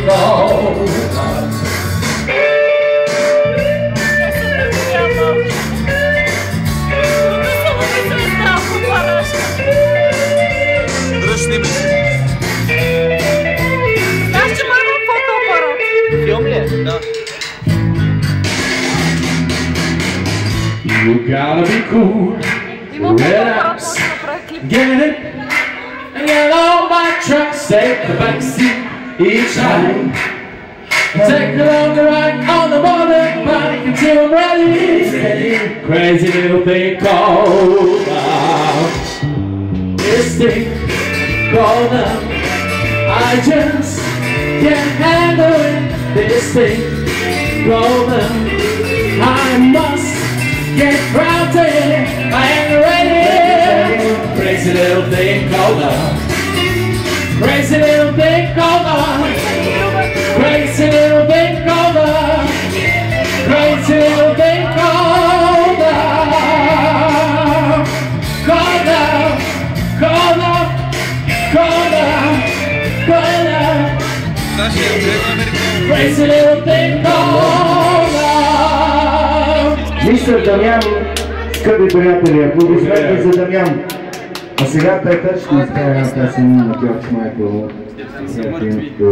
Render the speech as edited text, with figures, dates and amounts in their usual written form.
called You gotta be cool, relax, get it, and get on my trucks, take the backseat each time. Take a longer ride on the motorbike until I'm ready. Crazy little thing called love. This thing called love. I just can't handle it. This thing called love. I must get grounded, I ain't ready. Crazy little thing called love. Crazy little thing called love. Crazy little thing called love. Crazy little thing called love. Called love. Called love. Called love. Called love. Crazy little thing called love. Мистер Дамян, скъпи приятели, аплодисменти за Дамян. А сега Петър ще изпее една песен на Джордж Майкъл.